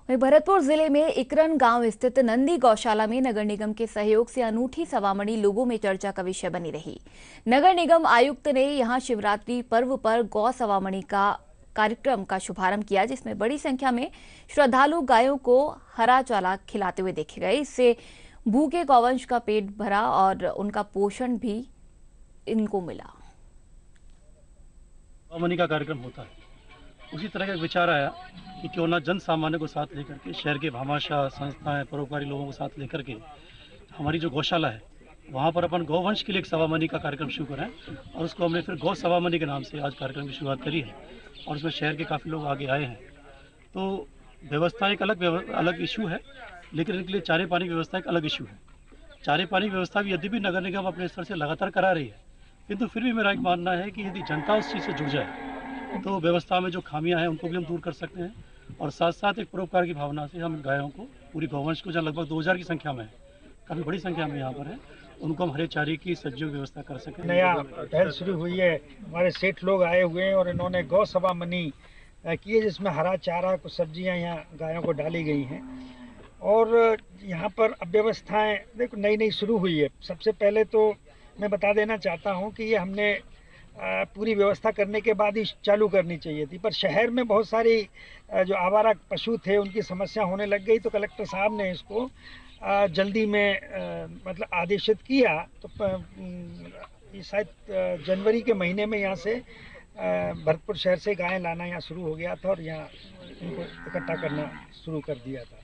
वहीं भरतपुर जिले में इकरन गांव स्थित नंदी गौशाला में नगर निगम के सहयोग से अनूठी सवामणी लोगों में चर्चा का विषय बनी रही। नगर निगम आयुक्त ने यहां शिवरात्रि पर्व पर गौ सवामणी का कार्यक्रम का शुभारंभ किया, जिसमें बड़ी संख्या में श्रद्धालु गायों को हरा चारा खिलाते हुए देखे गए। इससे भूखे गौवंश का पेट भरा और उनका पोषण भी इनको मिला। सवामणी का कार्यक्रम होता है, उसी तरह का एक विचार आया कि क्यों ना जन सामान्य को साथ लेकर के, शहर के भामाशाह संस्थाएं, परोपकारी लोगों को साथ लेकर के हमारी जो गौशाला है वहाँ पर अपन गौवंश के लिए एक सवामणी का कार्यक्रम शुरू करें, और उसको हमने फिर गौ सवामणी के नाम से आज कार्यक्रम की शुरुआत करी है। और उसमें शहर के काफ़ी लोग आगे आए हैं। तो व्यवस्था एक अलग इशू है, लेकिन इनके लिए चारे पानी की व्यवस्था एक अलग इशू है। चारे पानी की व्यवस्था भी यदि भी नगर निगम अपने स्तर से लगातार करा रही है, किंतु फिर भी मेरा एक मानना है कि यदि जनता उस चीज़ से जुड़ जाए तो व्यवस्था में जो खामियां हैं उनको भी हम दूर कर सकते हैं, और साथ साथ एक परोपकार की भावना से हम गायों को, पूरी गौवंश को, जहाँ लगभग 2000 की संख्या में है, काफ़ी बड़ी संख्या में यहाँ पर है, उनको हम हरे चारे की सब्जियों की व्यवस्था कर सकें। नया पहल शुरू हुई है, हमारे सेठ लोग आए हुए हैं और इन्होंने गौ सवामणी की है, जिसमें हरा चारा, कुछ सब्जियां यहाँ गायों को डाली गई हैं। और यहाँ पर अब व्यवस्थाएँ देखो नई नई शुरू हुई है। सबसे पहले तो मैं बता देना चाहता हूँ कि ये हमने पूरी व्यवस्था करने के बाद ही चालू करनी चाहिए थी, पर शहर में बहुत सारी जो आवारा पशु थे उनकी समस्या होने लग गई, तो कलेक्टर साहब ने इसको जल्दी में मतलब आदेशित किया। तो ये शायद जनवरी के महीने में यहाँ से भरतपुर शहर से गायें लाना यहाँ शुरू हो गया था और यहाँ इनको इकट्ठा करना शुरू कर दिया था।